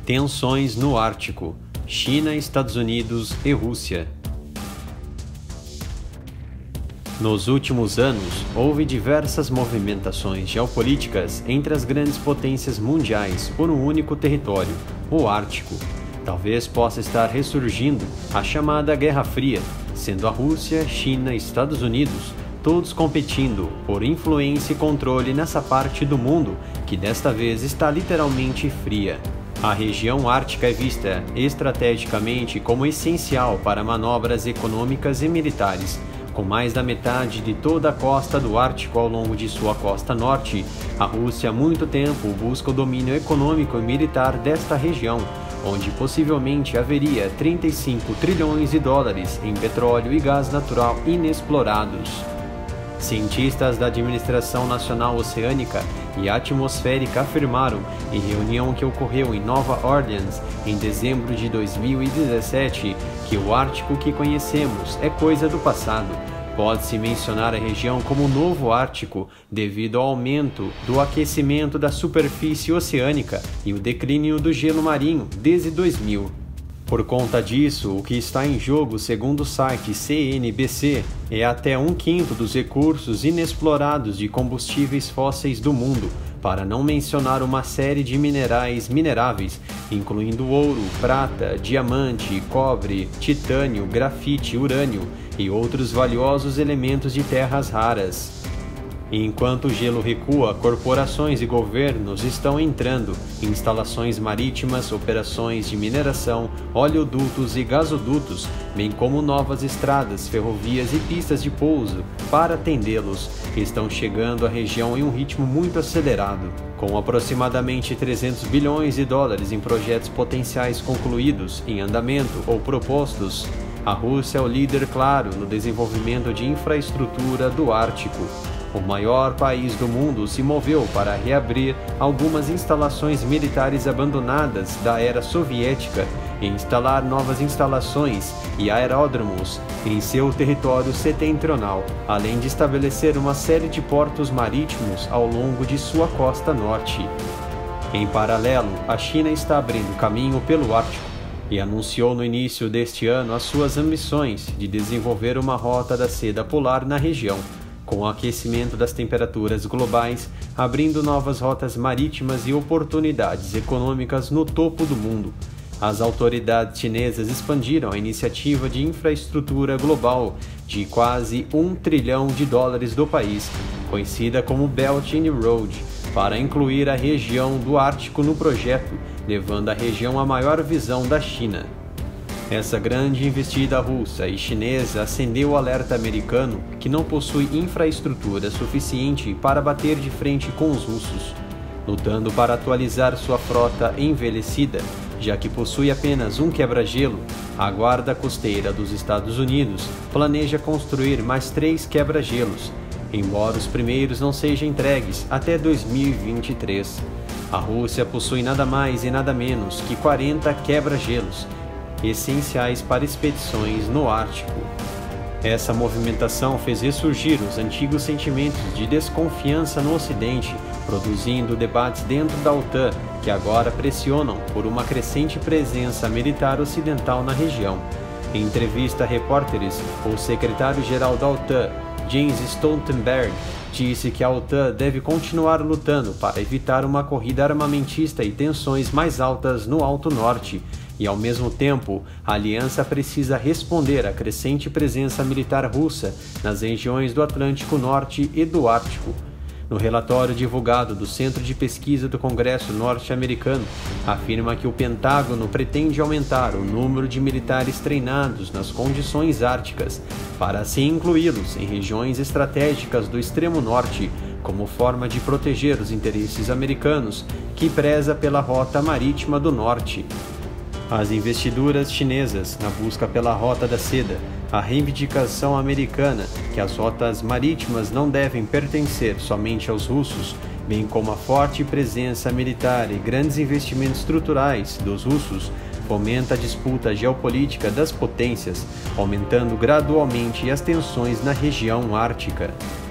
Tensões no Ártico, China, Estados Unidos e Rússia. Nos últimos anos, houve diversas movimentações geopolíticas entre as grandes potências mundiais por um único território, o Ártico. Talvez possa estar ressurgindo a chamada Guerra Fria, sendo a Rússia, China e Estados Unidos todos competindo por influência e controle nessa parte do mundo que desta vez está literalmente fria. A região ártica é vista estrategicamente como essencial para manobras econômicas e militares. Com mais da metade de toda a costa do Ártico ao longo de sua costa norte, a Rússia há muito tempo busca o domínio econômico e militar desta região, onde possivelmente haveria 35 trilhões de dólares em petróleo e gás natural inexplorados. Cientistas da Administração Nacional Oceânica e Atmosférica afirmaram, em reunião que ocorreu em Nova Orleans em dezembro de 2017, que o Ártico que conhecemos é coisa do passado. Pode-se mencionar a região como Novo Ártico, devido ao aumento do aquecimento da superfície oceânica e o declínio do gelo marinho desde 2000. Por conta disso, o que está em jogo, segundo o site CNBC, é até 1/5 dos recursos inexplorados de combustíveis fósseis do mundo, para não mencionar uma série de minerais mineráveis, incluindo ouro, prata, diamante, cobre, titânio, grafite, urânio e outros valiosos elementos de terras raras. Enquanto o gelo recua, corporações e governos estão entrando em instalações marítimas, operações de mineração, oleodutos e gasodutos, bem como novas estradas, ferrovias e pistas de pouso para atendê-los, estão chegando à região em um ritmo muito acelerado. Com aproximadamente 300 bilhões de dólares em projetos potenciais concluídos, em andamento ou propostos, a Rússia é o líder claro no desenvolvimento de infraestrutura do Ártico. O maior país do mundo se moveu para reabrir algumas instalações militares abandonadas da era soviética e instalar novas instalações e aeródromos em seu território setentrional, além de estabelecer uma série de portos marítimos ao longo de sua costa norte. Em paralelo, a China está abrindo caminho pelo Ártico e anunciou no início deste ano as suas ambições de desenvolver uma rota da seda polar na região, com o aquecimento das temperaturas globais, abrindo novas rotas marítimas e oportunidades econômicas no topo do mundo. As autoridades chinesas expandiram a iniciativa de infraestrutura global de quase $1 trilhão do país, conhecida como Belt and Road, para incluir a região do Ártico no projeto, levando a região à maior visão da China. Essa grande investida russa e chinesa acendeu o alerta americano que não possui infraestrutura suficiente para bater de frente com os russos, lutando para atualizar sua frota envelhecida, já que possui apenas um quebra-gelo. A Guarda Costeira dos Estados Unidos planeja construir mais 3 quebra-gelos, embora os primeiros não sejam entregues até 2023. A Rússia possui nada mais e nada menos que 40 quebra-gelos, essenciais para expedições no Ártico. Essa movimentação fez ressurgir os antigos sentimentos de desconfiança no Ocidente, produzindo debates dentro da OTAN que agora pressionam por uma crescente presença militar ocidental na região. Em entrevista a repórteres, o secretário-geral da OTAN, Jens Stoltenberg, disse que a OTAN deve continuar lutando para evitar uma corrida armamentista e tensões mais altas no Alto Norte, e, ao mesmo tempo, a aliança precisa responder à crescente presença militar russa nas regiões do Atlântico Norte e do Ártico. No relatório divulgado do Centro de Pesquisa do Congresso norte-americano, afirma que o Pentágono pretende aumentar o número de militares treinados nas condições árticas, para assim incluí-los em regiões estratégicas do extremo norte, como forma de proteger os interesses americanos, que preza pela rota marítima do norte. As investiduras chinesas na busca pela Rota da Seda, a reivindicação americana que as rotas marítimas não devem pertencer somente aos russos, bem como a forte presença militar e grandes investimentos estruturais dos russos, fomenta a disputa geopolítica das potências, aumentando gradualmente as tensões na região ártica.